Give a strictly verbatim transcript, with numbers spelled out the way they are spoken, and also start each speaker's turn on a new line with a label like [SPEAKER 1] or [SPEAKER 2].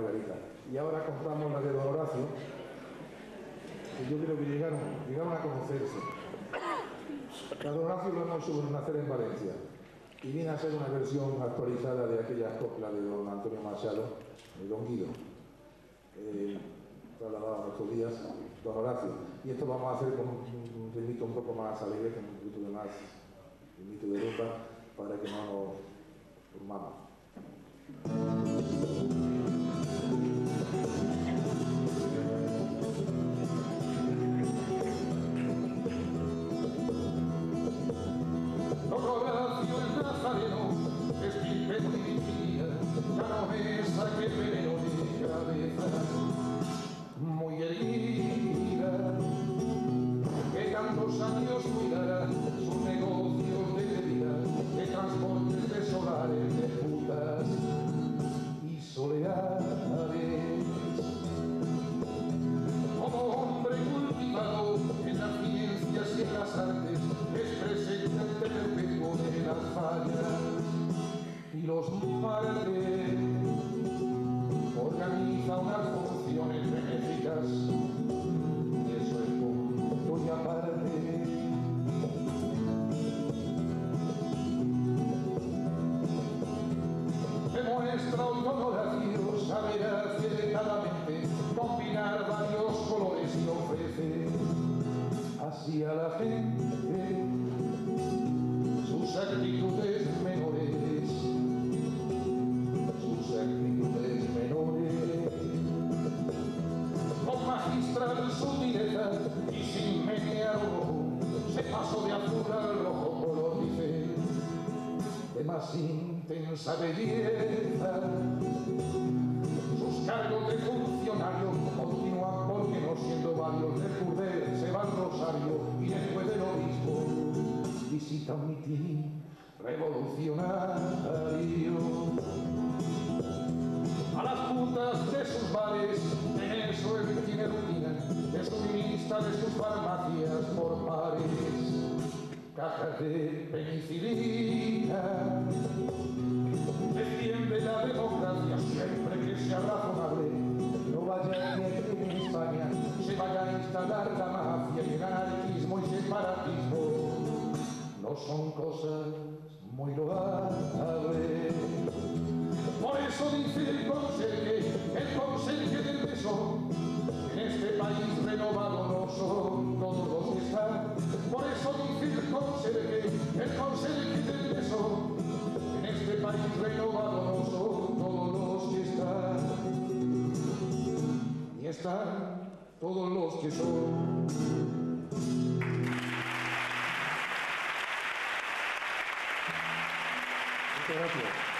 [SPEAKER 1] Margarita. Y ahora contamos la de Don Horacio, que yo creo que llegaron, llegaron a conocerse. La de Don Horacio lo hemos hecho nacer en Valencia y viene a ser una versión actualizada de aquellas coplas de Don Antonio Machado, de Don Guido, eh, trasladado a nuestros días, Don Horacio. Y esto vamos a hacer con un ritmito un poco más alegre, con un poquito de más ritmito de rumba, para que no nos durmamos.
[SPEAKER 2] Don Horacio el Nazareno, estirpe muy dirigida, ya no es aquel veneno de cabeza, muy herida, que tantos años cuidará sus negocios de bebida, de transportes de solares, de putas y soleares. Como hombre cultivado en las ciencias y en las artes, es presente perpetuo de las fallas y los martes, organiza unas funciones benéficas, y eso es punto y aparte. Demuestra un Don Horacio saber aceleradamente combinar varios colores y ofrece así a la gente sus actitudes menores, sus actitudes menores, con magistral sutileza y sin menear ojo, se pasó de azul al rojo color dice, de más intensa belleza. Sus cargos de funcionario continúan porque no siendo varios de Purder se va al Rosario y después del obispo visita un mitin revolucionario. A las putas de sus bares, en eso él tiene rutina, de suministra de sus farmacias por pares, cajas de penicilina. Defiende la democracia siempre que sea razonable. No vaya que en España se vaya a instalar la mafia y el anarquismo y separatismo no son cosas muy loables. Por eso dice el conserje, el conserje del beso, en este país renovado no son todos los que están. Por eso dice el conserje, el conserje del beso, en este país renovado no son todos los que están, ni están todos los que son.
[SPEAKER 1] Muchas gracias.